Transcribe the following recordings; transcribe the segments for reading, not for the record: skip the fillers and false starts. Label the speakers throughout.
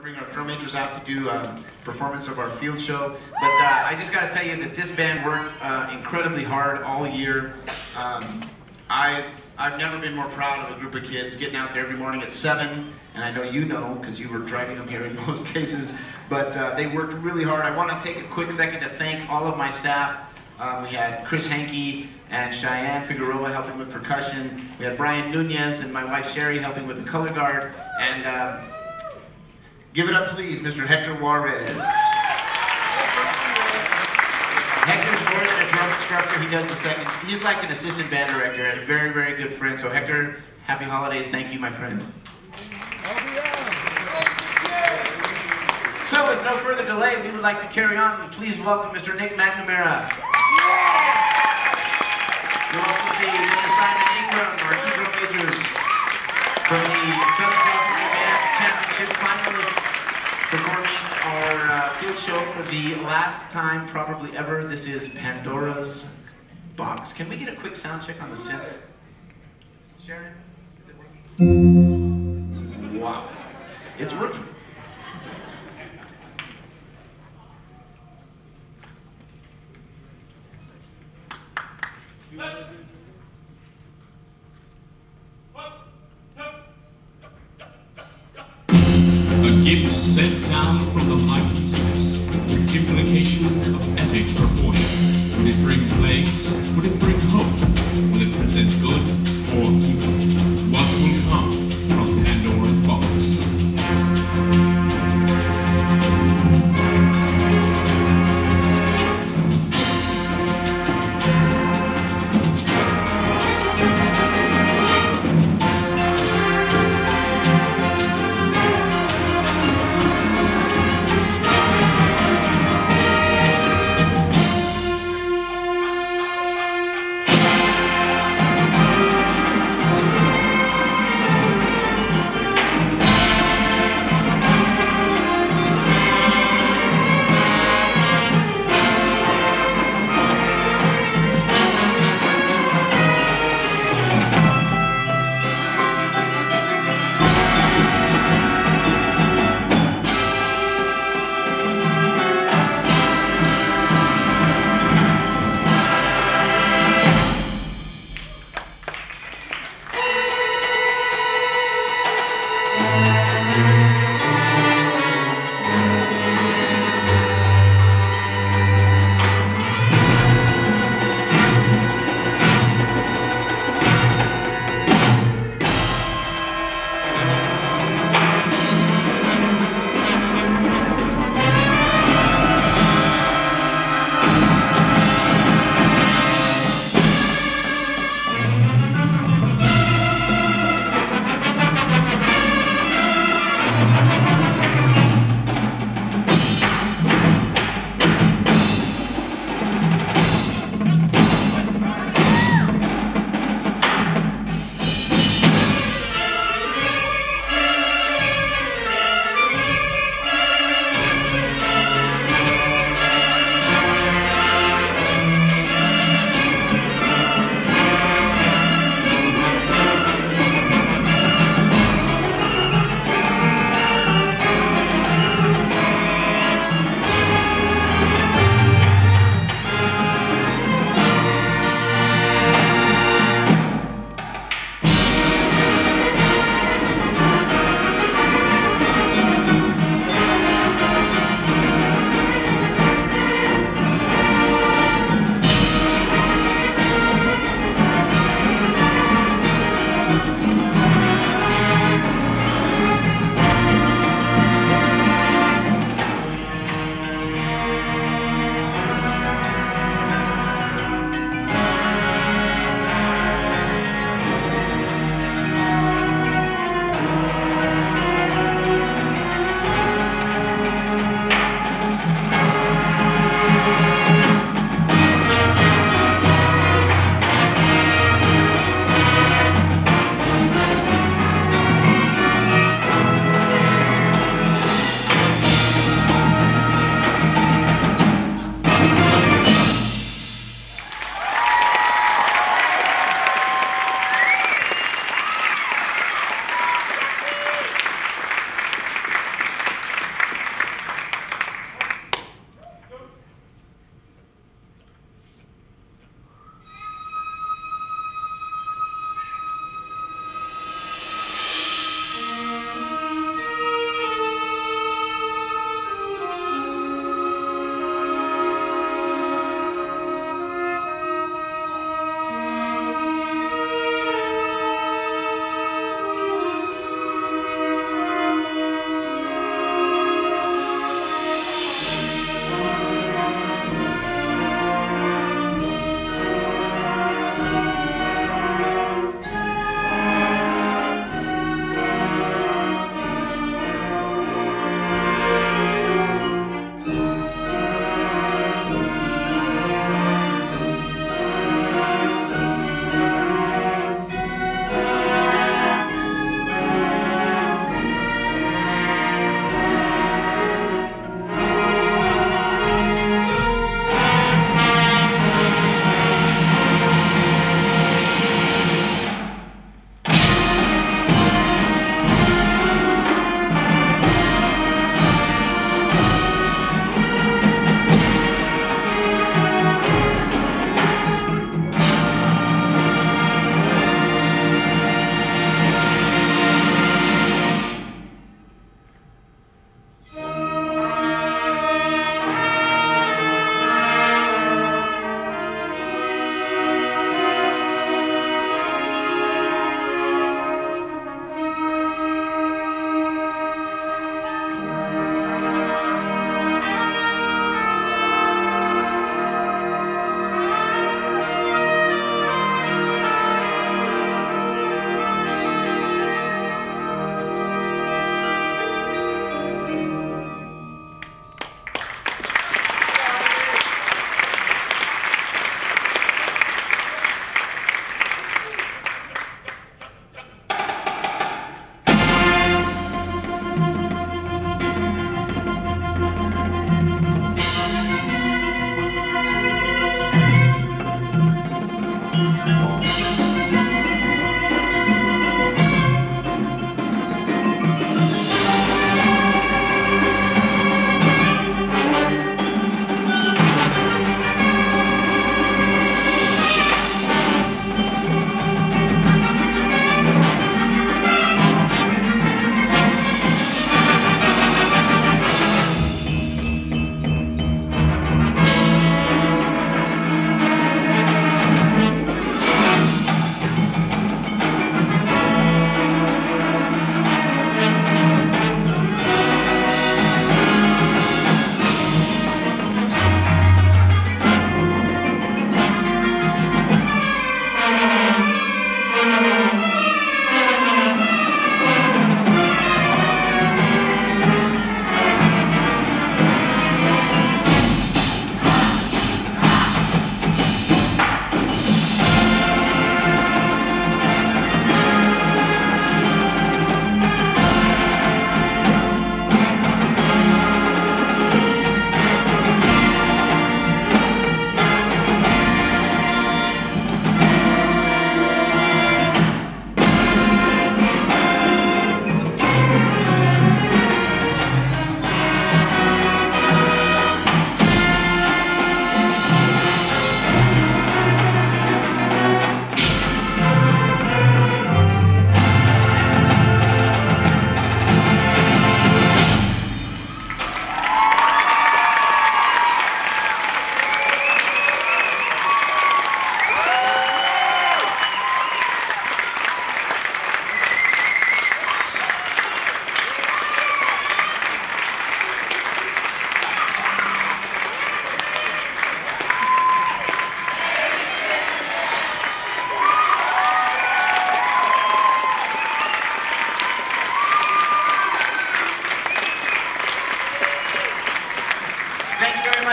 Speaker 1: bring our drum majors out to do a performance of our field show. But I just got to tell you that this band worked incredibly hard all year. I've never been more proud of a group of kids getting out there every morning at 7, and I know you know because you were driving them here in most cases, but they worked really hard. I want to take a quick second to thank all of my staff. We had Chris Hankey and Cheyenne Figueroa helping with percussion. We had Brian Nunez and my wife Sherry helping with the color guard. And give it up please, Mr. Hector Juarez. Hector's more than a drum instructor, he does the second. He's like an assistant band director and a very, very good friend. So Hector, happy holidays, thank you my friend. So with no further delay, we would like to carry on. Please welcome Mr. Nick McNamara. You'll also see Mr. Simon Ingram, our two drum majors from the Southern California Band Championship finalists, performing our field show for the last time probably ever. This is Pandora's Box. Can we get a quick sound check on the synth? Sharon, is it working? Wow, it's working.
Speaker 2: A gift sent down from the mighty Zeus, with implications of epic proportion. Will it bring plagues? Will it bring hope? Will it present good or evil? What will come from Pandora's box?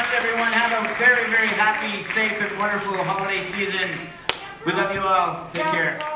Speaker 1: much, everyone. Have a very, very happy, safe, and wonderful holiday season. We love you all. Take care.